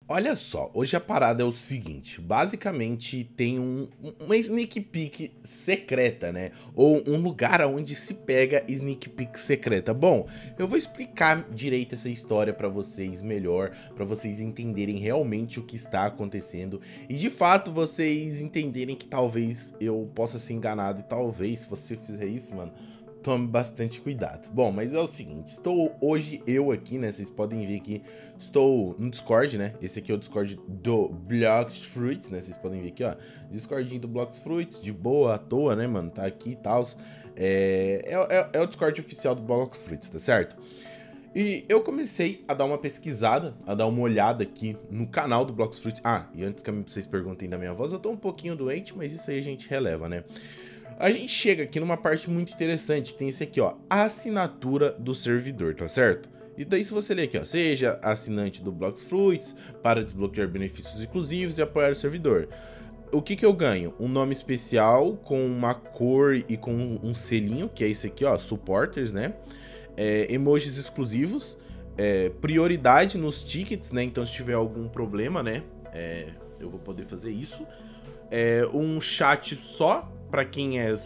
Olha só, hoje a parada é o seguinte, basicamente tem uma sneak peek secreta, né? Ou um lugar onde se pega sneak peek secreta. Bom, eu vou explicar direito essa história pra vocês melhor, pra vocês entenderem realmente o que está acontecendo e de fato vocês entenderem que talvez eu possa ser enganado e talvez se você fizer isso, mano, tome bastante cuidado. Bom, mas é o seguinte, estou hoje eu aqui, né, vocês podem ver aqui, estou no Discord, né, esse aqui é o Discord do Blox Fruits, né, vocês podem ver aqui, ó, Discordinho do Blox Fruits, de boa, à toa, né, mano, tá aqui e tal, é o Discord oficial do Blox Fruits, tá certo? E eu comecei a dar uma pesquisada, a dar uma olhada aqui no canal do Blox Fruits. Ah, e antes que vocês perguntem da minha voz, eu tô um pouquinho doente, mas isso aí a gente releva, né? A gente chega aqui numa parte muito interessante, que tem esse aqui, ó, a assinatura do servidor, tá certo? E daí se você ler aqui, ó, seja assinante do Blox Fruits para desbloquear benefícios exclusivos e apoiar o servidor. O que eu ganho? Um nome especial com uma cor e com um selinho, que é esse aqui, ó, supporters, né? Emojis exclusivos, prioridade nos tickets, né? Então se tiver algum problema, né, eu vou poder fazer isso. Um chat só pra quem é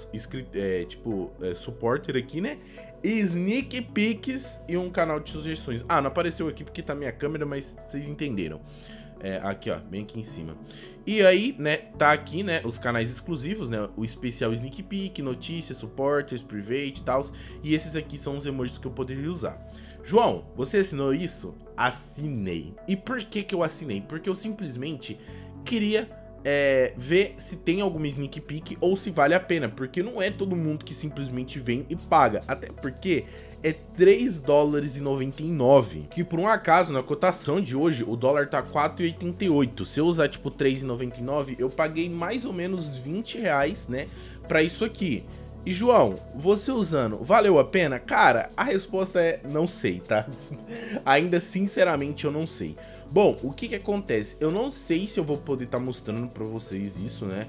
supporter aqui, né? Sneak peeks e um canal de sugestões. Ah, não apareceu aqui porque tá minha câmera, mas vocês entenderam. Aqui, ó, bem aqui em cima. E aí, né, tá aqui, né, os canais exclusivos, né, o especial Sneak Peek, notícias, supporters, private e tal. E esses aqui são os emojis que eu poderia usar. João, você assinou isso? Assinei. E por que eu assinei? Porque eu simplesmente queria ver se tem alguma sneak peek ou se vale a pena, porque não é todo mundo que simplesmente vem e paga, até porque é 3 dólares e 99, que por um acaso na cotação de hoje o dólar tá 4,88, se eu usar tipo 3,99 eu paguei mais ou menos 20 reais, né, pra isso aqui. E João, você usando, valeu a pena? Cara, a resposta é não sei, tá? Ainda sinceramente eu não sei. Bom, o que acontece? Eu não sei se eu vou poder estar mostrando pra vocês isso, né?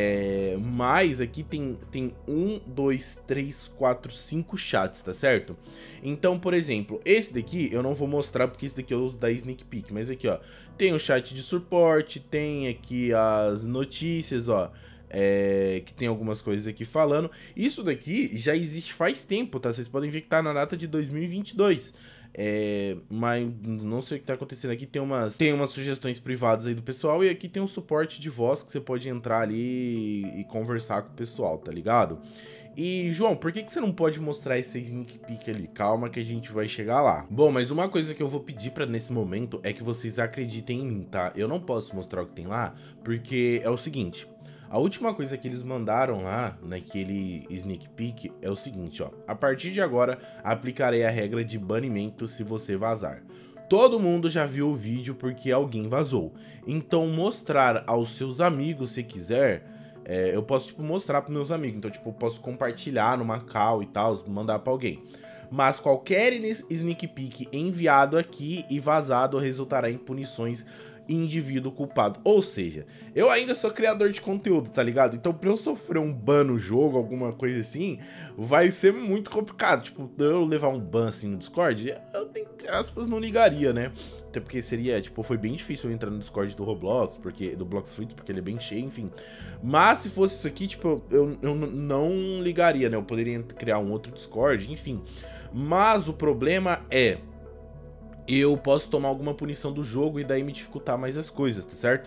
Mas aqui tem 1, 2, 3, 4, 5 chats, tá certo? Então, por exemplo, esse daqui eu não vou mostrar porque esse daqui eu uso da Sneak Peek. Mas aqui, ó, tem o chat de suporte, tem aqui as notícias, ó. Que tem algumas coisas aqui falando. Isso daqui já existe faz tempo, tá? Vocês podem ver que tá na data de 2022. Mas não sei o que tá acontecendo aqui. Tem umas sugestões privadas aí do pessoal. E aqui tem um suporte de voz que você pode entrar ali e conversar com o pessoal, tá ligado? E, João, por que você não pode mostrar esse sneak peek ali? Calma que a gente vai chegar lá. Bom, mas uma coisa que eu vou pedir pra nesse momento é que vocês acreditem em mim, tá? Eu não posso mostrar o que tem lá, porque é o seguinte... A última coisa que eles mandaram lá naquele sneak peek é o seguinte, ó. A partir de agora, aplicarei a regra de banimento se você vazar. Todo mundo já viu o vídeo porque alguém vazou. Então, mostrar aos seus amigos, se quiser, eu posso, tipo, mostrar pros meus amigos. Então, tipo, eu posso compartilhar numa call e tal, mandar pra alguém. Mas qualquer sneak peek enviado aqui e vazado resultará em punições indivíduo culpado. Ou seja, eu ainda sou criador de conteúdo, tá ligado? Então pra eu sofrer um ban no jogo, alguma coisa assim, vai ser muito complicado. Tipo, eu levar um ban assim no Discord, eu, entre aspas, não ligaria, né? Até porque seria, tipo, foi bem difícil eu entrar no Discord do Roblox, do Blox Fruits, porque ele é bem cheio, enfim. Mas se fosse isso aqui, tipo, eu não ligaria, né? Eu poderia criar um outro Discord, enfim. Mas o problema é... eu posso tomar alguma punição do jogo e daí me dificultar mais as coisas, tá certo?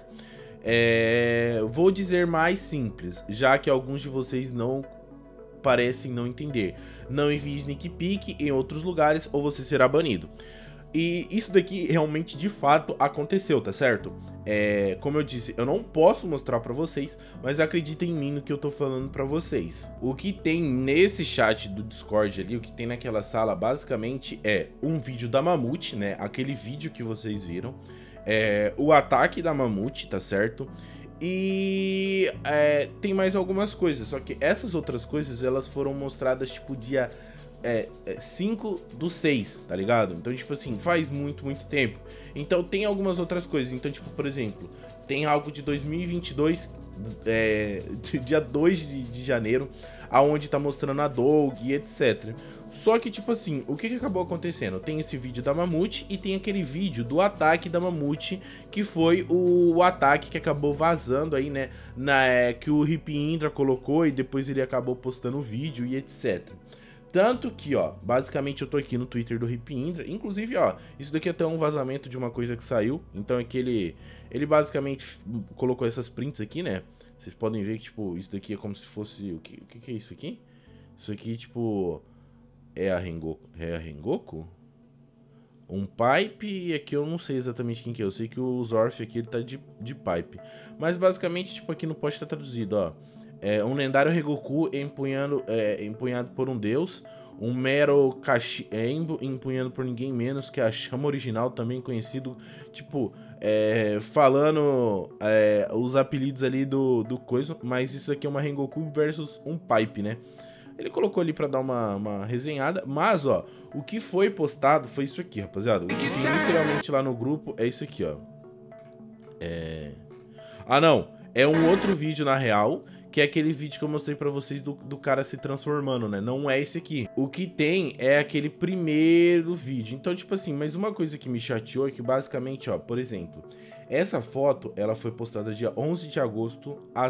Vou dizer mais simples, já que alguns de vocês não parecem não entender. Não envie sneak peek em outros lugares ou você será banido. E isso daqui realmente, de fato, aconteceu, tá certo? Como eu disse, eu não posso mostrar pra vocês, mas acreditem em mim no que eu tô falando pra vocês. O que tem nesse chat do Discord ali, o que tem naquela sala, basicamente é um vídeo da Mamute, né? Aquele vídeo que vocês viram. O ataque da Mamute, tá certo? E tem mais algumas coisas, só que essas outras coisas, elas foram mostradas, tipo, dia... 5/6, tá ligado? Então, tipo assim, faz muito tempo. Então, tem algumas outras coisas. Então, tipo, por exemplo, tem algo de 2022, dia 2 de janeiro. aonde tá mostrando a Doug e etc. Só que, tipo assim, o que acabou acontecendo? Tem esse vídeo da Mamute e tem aquele vídeo do ataque da Mamute, que foi o ataque que acabou vazando aí, né, que o Hip Indra colocou e depois ele acabou postando o vídeo e etc. Tanto que, ó, basicamente eu tô aqui no Twitter do Hip Indra, inclusive, ó, isso daqui é até um vazamento de uma coisa que saiu, então é que ele basicamente colocou essas prints aqui, né, vocês podem ver que, tipo, isso daqui é como se fosse, o que é isso aqui? Isso aqui, tipo, é a Rengoku? Um Pipe, e aqui eu não sei exatamente quem que é, eu sei que o Zorf aqui ele tá de Pipe, mas basicamente, tipo, aqui no post tá traduzido, ó. É um lendário Rengoku empunhado por um deus, um mero empunhado por ninguém menos que a chama original, também conhecido, tipo, falando os apelidos ali do coisa, mas isso daqui é uma Rengoku versus um Pipe, né? Ele colocou ali pra dar uma resenhada, mas, ó, o que foi postado foi isso aqui, rapaziada. O que tem literalmente lá no grupo é isso aqui, ó. Ah, não, é um outro vídeo na real, que é aquele vídeo que eu mostrei pra vocês do cara se transformando, né? Não é esse aqui. O que tem é aquele primeiro vídeo. Então, tipo assim, mas uma coisa que me chateou é que basicamente, ó, por exemplo, essa foto, ela foi postada dia 11 de agosto às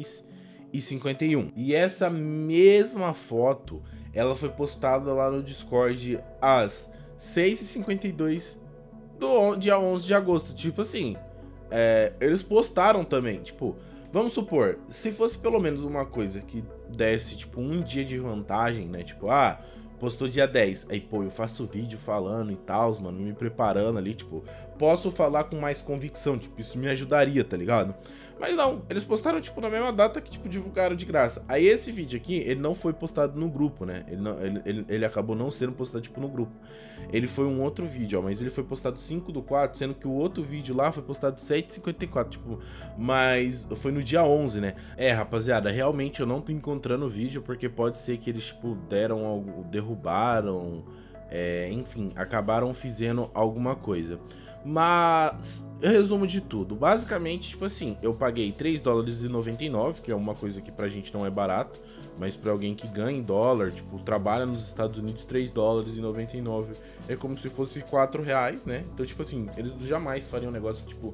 6h51. E essa mesma foto, ela foi postada lá no Discord às 6h52 do dia 11 de agosto. Tipo assim, eles postaram também, tipo... Vamos supor, se fosse pelo menos uma coisa que desse, tipo, um dia de vantagem, né? Tipo, ah, postou dia 10. Aí, pô, eu faço vídeo falando e tal, mano, me preparando ali, tipo, posso falar com mais convicção, tipo, isso me ajudaria, tá ligado? Mas não, eles postaram, tipo, na mesma data que, tipo, divulgaram de graça. Aí esse vídeo aqui, ele não foi postado no grupo, né? Ele acabou não sendo postado, tipo, no grupo. Ele foi um outro vídeo, ó, mas ele foi postado 5/4, sendo que o outro vídeo lá foi postado 7h54, tipo, mas foi no dia 11, né? Rapaziada, realmente eu não tô encontrando o vídeo, porque pode ser que eles, tipo, deram algo, derrubaram, enfim, acabaram fazendo alguma coisa. Mas, resumo de tudo, basicamente, tipo assim, eu paguei $3,99, que é uma coisa que pra gente não é barato, mas pra alguém que ganha em dólar, tipo, trabalha nos Estados Unidos, $3,99 é como se fosse R$4, né? Então, tipo assim, eles jamais fariam um negócio, tipo,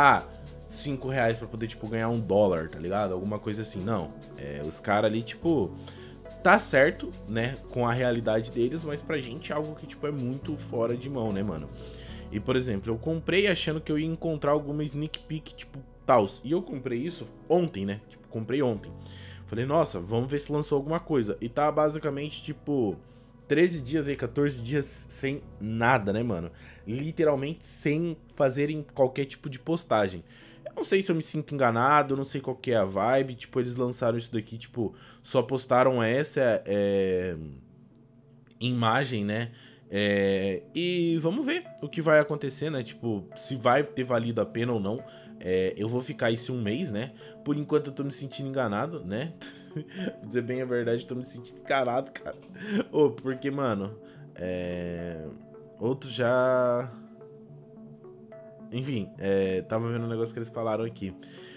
R$5 pra poder, tipo, ganhar $1, tá ligado? Alguma coisa assim, não. Os caras ali, tipo... Tá certo, né, com a realidade deles, mas pra gente é algo que, tipo, é muito fora de mão, né, mano? E, por exemplo, eu comprei achando que eu ia encontrar alguma sneak peek, tipo, tals. E eu comprei isso ontem, né? Tipo, comprei ontem. Falei, nossa, vamos ver se lançou alguma coisa. E tá basicamente, tipo, 13 dias aí, 14 dias sem nada, né, mano? Literalmente sem fazerem qualquer tipo de postagem. Eu não sei se eu me sinto enganado, eu não sei qual que é a vibe. Tipo, eles lançaram isso daqui, tipo, só postaram essa imagem, né? E vamos ver o que vai acontecer, né? Tipo, se vai ter valido a pena ou não. Eu vou ficar isso um mês, né? Por enquanto eu tô me sentindo enganado, né? Pra dizer bem a verdade, eu tô me sentindo enganado, cara. Porque, mano, outro já... Enfim, tava vendo um negócio que eles falaram aqui.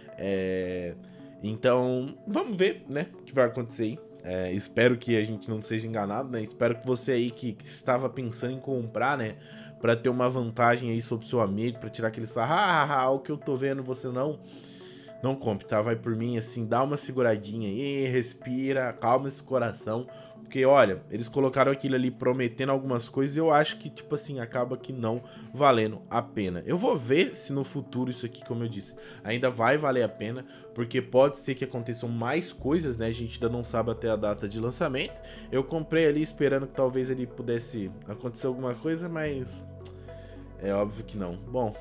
Então, vamos ver, né? O que vai acontecer aí. Espero que a gente não seja enganado, né? Espero que você aí que estava pensando em comprar, né? Pra ter uma vantagem aí sobre o seu amigo, pra tirar aquele sarro, o que eu tô vendo, você não compre, tá? Vai por mim, assim, dá uma seguradinha aí, respira, calma esse coração. Porque, olha, eles colocaram aquilo ali prometendo algumas coisas e eu acho que, tipo assim, acaba que não valendo a pena. Eu vou ver se no futuro isso aqui, como eu disse, ainda vai valer a pena, porque pode ser que aconteçam mais coisas, né? A gente ainda não sabe até a data de lançamento. Eu comprei ali esperando que talvez ele pudesse acontecer alguma coisa, mas é óbvio que não. Bom,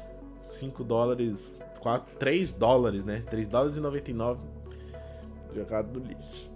$5, $3, né? $3,99 jogado no lixo.